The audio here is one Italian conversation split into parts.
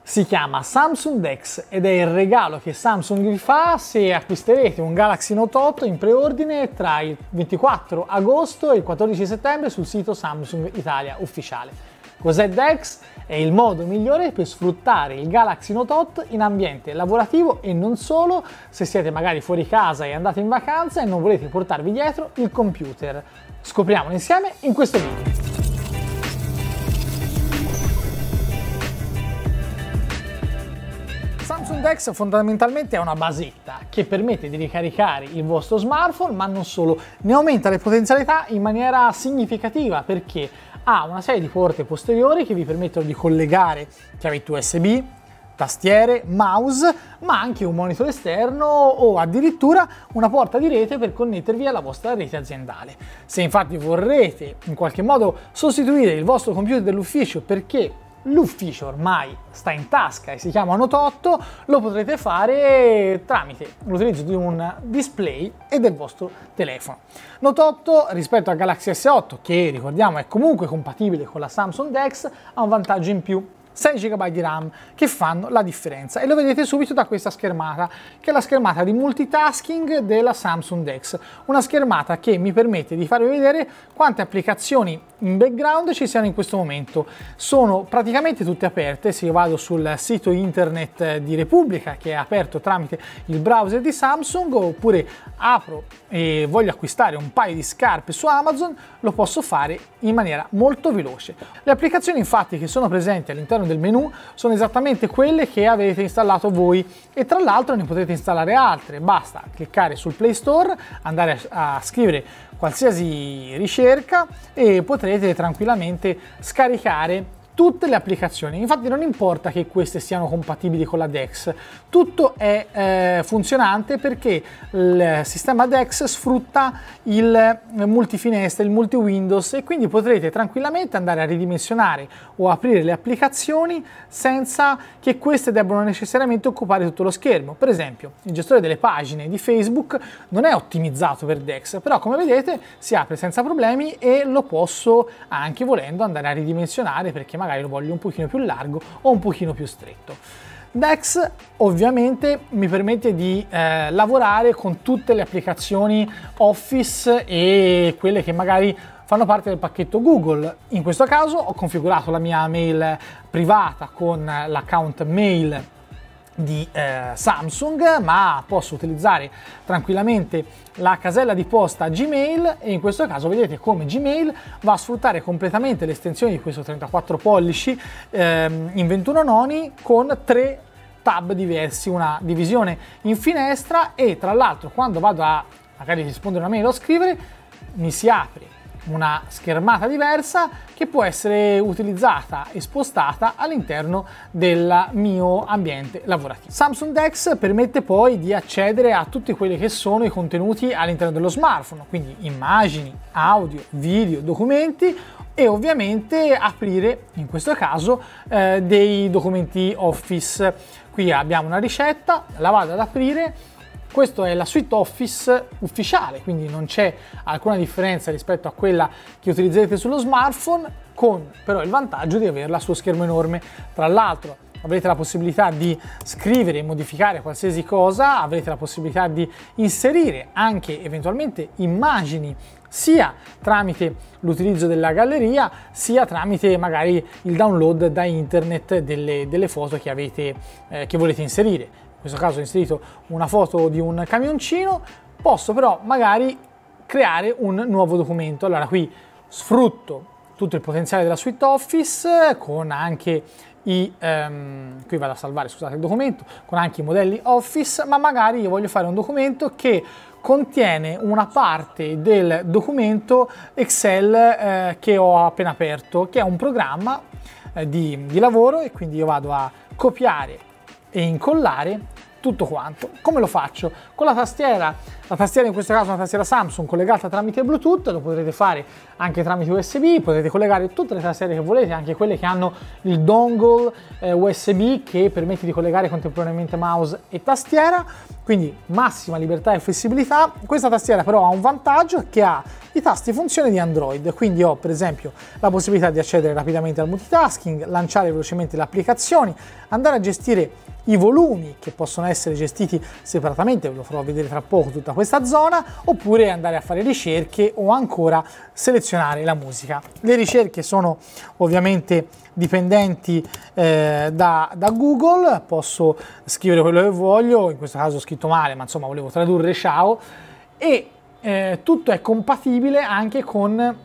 Si chiama Samsung DeX ed è il regalo che Samsung vi fa se acquisterete un Galaxy Note 8 in preordine tra il 24 agosto e il 14 settembre sul sito Samsung Italia ufficiale. Cos'è DeX? È il modo migliore per sfruttare il Galaxy Note 8 in ambiente lavorativo e non solo, se siete magari fuori casa e andate in vacanza e non volete portarvi dietro il computer. Scopriamolo insieme in questo video. Samsung DeX fondamentalmente è una basetta che permette di ricaricare il vostro smartphone, ma non solo, ne aumenta le potenzialità in maniera significativa perché ha una serie di porte posteriori che vi permettono di collegare chiavette USB, tastiere, mouse, ma anche un monitor esterno o addirittura una porta di rete per connettervi alla vostra rete aziendale. Se infatti vorrete in qualche modo sostituire il vostro computer dell'ufficio perché l'ufficio ormai sta in tasca e si chiama Note 8, lo potrete fare tramite l'utilizzo di un display e del vostro telefono. Note 8 rispetto al Galaxy S8, che ricordiamo è comunque compatibile con la Samsung DeX, ha un vantaggio in più: 6 GB di RAM che fanno la differenza, e lo vedete subito da questa schermata, che è la schermata di multitasking della Samsung DeX, una schermata che mi permette di farvi vedere quante applicazioni in background ci siano in questo momento. Sono praticamente tutte aperte. Se io vado sul sito internet di Repubblica, che è aperto tramite il browser di Samsung, oppure apro e voglio acquistare un paio di scarpe su Amazon, lo posso fare in maniera molto veloce. Le applicazioni infatti che sono presenti all'interno del menu sono esattamente quelle che avete installato voi, e tra l'altro ne potete installare altre. Basta cliccare sul Play Store, andare a scrivere qualsiasi ricerca e potrete tranquillamente scaricare tutte le applicazioni. Infatti non importa che queste siano compatibili con la DeX, tutto è funzionante perché il sistema DeX sfrutta il multifinestre, il multi Windows, e quindi potrete tranquillamente andare a ridimensionare o aprire le applicazioni senza che queste debbano necessariamente occupare tutto lo schermo. Per esempio, il gestore delle pagine di Facebook non è ottimizzato per DeX, però come vedete si apre senza problemi e lo posso anche, volendo, andare a ridimensionare perché magari lo voglio un pochino più largo o un pochino più stretto. DeX ovviamente mi permette di lavorare con tutte le applicazioni Office e quelle che magari fanno parte del pacchetto Google. In questo caso ho configurato la mia mail privata con l'account mail di Samsung, ma posso utilizzare tranquillamente la casella di posta Gmail, e in questo caso vedete come Gmail va a sfruttare completamente l'estensione di questo 34 pollici in 21 noni con 3 tab diversi, una divisione in finestra, e tra l'altro quando vado a magari rispondere a una mail o scrivere mi si apre una schermata diversa che può essere utilizzata e spostata all'interno del mio ambiente lavorativo. Samsung DeX permette poi di accedere a tutti quelli che sono i contenuti all'interno dello smartphone, quindi immagini, audio, video, documenti, e ovviamente aprire in questo caso dei documenti Office. Qui abbiamo una ricetta, la vado ad aprire. Questa è la suite Office ufficiale, quindi non c'è alcuna differenza rispetto a quella che utilizzerete sullo smartphone, con però il vantaggio di averla sullo schermo enorme. Tra l'altro avrete la possibilità di scrivere e modificare qualsiasi cosa, avrete la possibilità di inserire anche eventualmente immagini sia tramite l'utilizzo della galleria, sia tramite magari il download da internet delle foto che avete, che volete inserire. In questo caso ho inserito una foto di un camioncino, posso però magari creare un nuovo documento. Allora qui sfrutto tutto il potenziale della suite Office con anche qui vado a salvare, scusate, il documento, con anche i modelli Office, ma magari io voglio fare un documento che contiene una parte del documento Excel che ho appena aperto, che è un programma di lavoro, e quindi io vado a copiare e incollare tutto quanto. Come lo faccio? Con la tastiera in questo caso è una tastiera Samsung collegata tramite Bluetooth, lo potrete fare anche tramite USB, potete collegare tutte le tastiere che volete, anche quelle che hanno il dongle USB che permette di collegare contemporaneamente mouse e tastiera, quindi massima libertà e flessibilità. Questa tastiera però ha un vantaggio, che ha i tasti funzione di Android, quindi ho per esempio la possibilità di accedere rapidamente al multitasking, lanciare velocemente le applicazioni, andare a gestire i volumi che possono essere gestiti separatamente, ve lo farò vedere tra poco tutta questa zona, oppure andare a fare ricerche o ancora selezionare la musica. Le ricerche sono ovviamente dipendenti da Google, posso scrivere quello che voglio, in questo caso ho scritto male, ma insomma volevo tradurre ciao, e tutto è compatibile anche con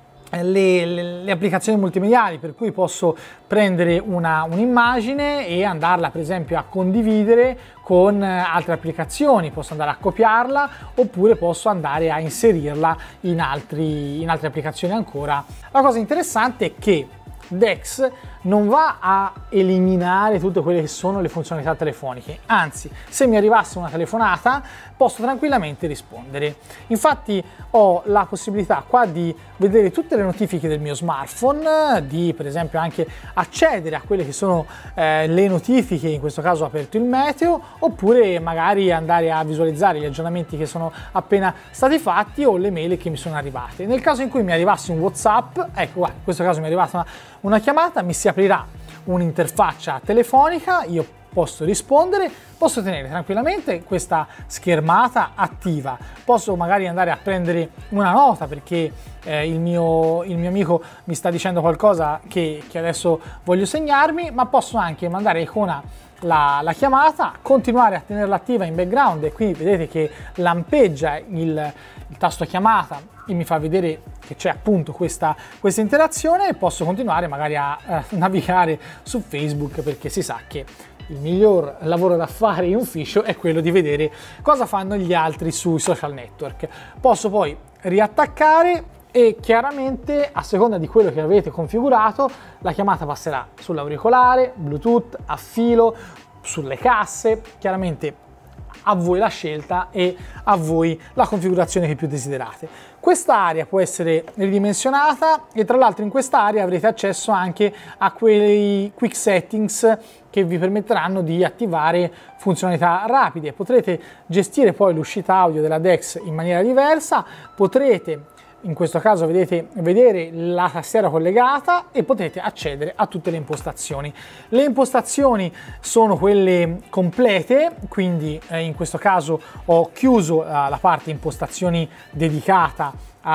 le applicazioni multimediali, per cui posso prendere un'immagine e andarla per esempio a condividere con altre applicazioni, posso andare a copiarla oppure posso andare a inserirla in altre applicazioni ancora. La cosa interessante è che DeX non va a eliminare tutte quelle che sono le funzionalità telefoniche, anzi, se mi arrivasse una telefonata posso tranquillamente rispondere. Infatti ho la possibilità qua di vedere tutte le notifiche del mio smartphone, di per esempio anche accedere a quelle che sono le notifiche, in questo caso ho aperto il meteo, oppure magari andare a visualizzare gli aggiornamenti che sono appena stati fatti o le mail che mi sono arrivate. Nel caso in cui mi arrivasse un WhatsApp, ecco qua, in questo caso mi è arrivata una chiamata, mi si aprirà un'interfaccia telefonica, io posso rispondere, posso tenere tranquillamente questa schermata attiva, posso magari andare a prendere una nota perché il mio amico mi sta dicendo qualcosa che adesso voglio segnarmi, ma posso anche mandare icona la chiamata, continuare a tenerla attiva in background, e qui vedete che lampeggia il tasto chiamata e mi fa vedere che c'è appunto questa interazione, e posso continuare magari a navigare su Facebook, perché si sa che il miglior lavoro da fare in ufficio è quello di vedere cosa fanno gli altri sui social network. Posso poi riattaccare e chiaramente a seconda di quello che avete configurato la chiamata passerà sull'auricolare, Bluetooth, a filo, sulle casse, chiaramente a voi la scelta e a voi la configurazione che più desiderate. Questa area può essere ridimensionata e tra l'altro in questa area avrete accesso anche a quei quick settings che vi permetteranno di attivare funzionalità rapide. Potrete gestire poi l'uscita audio della DeX in maniera diversa, potrete in questo caso vedere la tastiera collegata e potete accedere a tutte le impostazioni. Le impostazioni sono quelle complete, quindi in questo caso ho chiuso la parte impostazioni dedicata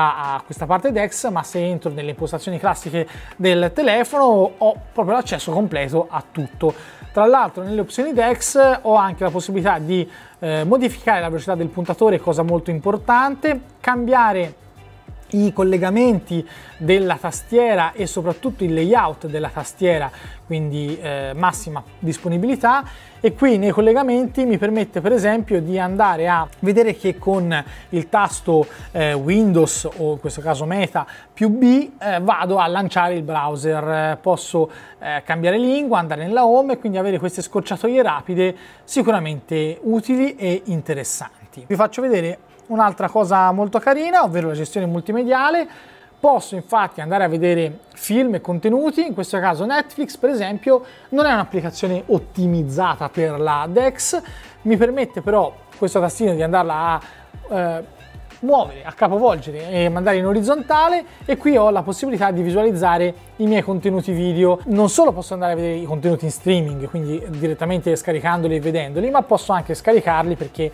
a questa parte DeX, ma se entro nelle impostazioni classiche del telefono ho proprio l'accesso completo a tutto. Tra l'altro nelle opzioni DeX ho anche la possibilità di modificare la velocità del puntatore, cosa molto importante, cambiare i collegamenti della tastiera e soprattutto il layout della tastiera, quindi massima disponibilità, e qui nei collegamenti mi permette per esempio di andare a vedere che con il tasto Windows o in questo caso Meta più B vado a lanciare il browser, posso cambiare lingua, andare nella home e quindi avere queste scorciatoie rapide sicuramente utili e interessanti. Vi faccio vedere un'altra cosa molto carina, ovvero la gestione multimediale. Posso infatti andare a vedere film e contenuti, in questo caso Netflix per esempio non è un'applicazione ottimizzata per la DeX, mi permette però questo tastino di andarla a muovere, a capovolgere e mandare in orizzontale, e qui ho la possibilità di visualizzare i miei contenuti video. Non solo posso andare a vedere i contenuti in streaming, quindi direttamente scaricandoli e vedendoli, ma posso anche scaricarli perché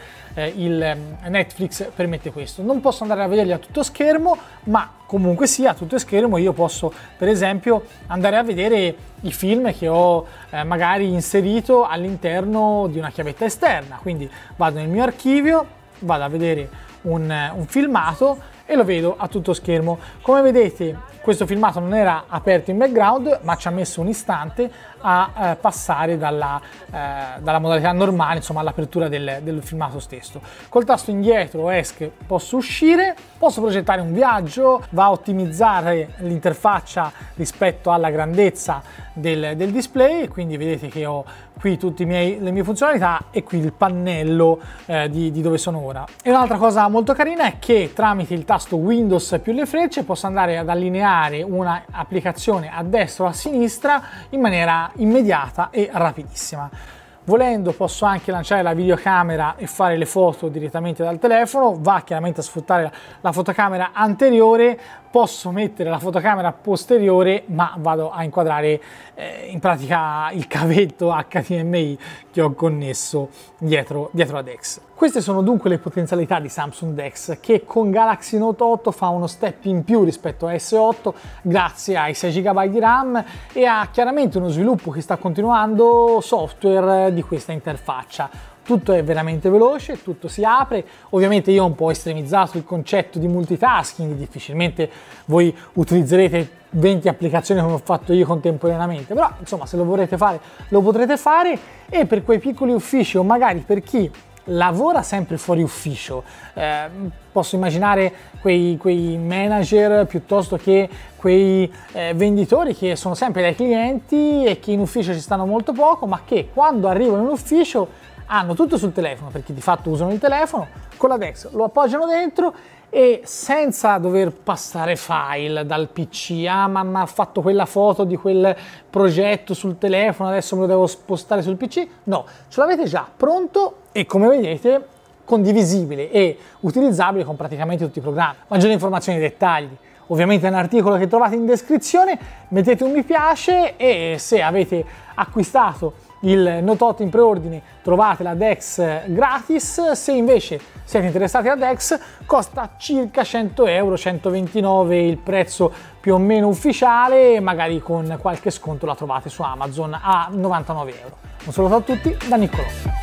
il Netflix permette questo. Non posso andare a vederli a tutto schermo, ma comunque sia a tutto schermo io posso per esempio andare a vedere i film che ho magari inserito all'interno di una chiavetta esterna, quindi vado nel mio archivio, vado a vedere un filmato e lo vedo a tutto schermo. Come vedete questo filmato non era aperto in background, ma ci ha messo un istante a passare dalla modalità normale, insomma all'apertura del filmato stesso. Col tasto indietro ESC posso uscire, posso progettare un viaggio, va a ottimizzare l'interfaccia rispetto alla grandezza del display, quindi vedete che ho qui tutte le mie funzionalità e qui il pannello di dove sono ora. E un'altra cosa molto carina è che tramite il tasto Windows più le frecce posso andare ad allineare una applicazione a destra o a sinistra in maniera immediata e rapidissima. Volendo posso anche lanciare la videocamera e fare le foto direttamente dal telefono, va chiaramente a sfruttare la fotocamera anteriore, posso mettere la fotocamera posteriore, ma vado a inquadrare in pratica il cavetto HDMI che ho connesso dietro la DeX. Queste sono dunque le potenzialità di Samsung DeX, che con Galaxy Note 8 fa uno step in più rispetto a S8 grazie ai 6 GB di RAM e a chiaramente uno sviluppo che sta continuando software di questa interfaccia. Tutto è veramente veloce, tutto si apre. Ovviamente io ho un po' estremizzato il concetto di multitasking, difficilmente voi utilizzerete 20 applicazioni come ho fatto io contemporaneamente, però insomma se lo vorrete fare lo potrete fare, e per quei piccoli uffici o magari per chi lavora sempre fuori ufficio, posso immaginare quei manager piuttosto che quei venditori che sono sempre dai clienti e che in ufficio ci stanno molto poco, ma che quando arrivano in ufficio hanno tutto sul telefono, perché di fatto usano il telefono, con la DeX lo appoggiano dentro e senza dover passare file dal PC, ma ha fatto quella foto di quel progetto sul telefono, adesso me lo devo spostare sul PC, no, ce l'avete già pronto e come vedete condivisibile e utilizzabile con praticamente tutti i programmi. Maggiori informazioni e dettagli ovviamente nell'articolo che trovate in descrizione, mettete un mi piace e se avete acquistato il Note 8 in preordine trovate la DeX gratis. Se invece siete interessati alla DeX costa circa 100 euro, 129 il prezzo più o meno ufficiale, magari con qualche sconto la trovate su Amazon a 99 euro. Un saluto a tutti da Niccolò.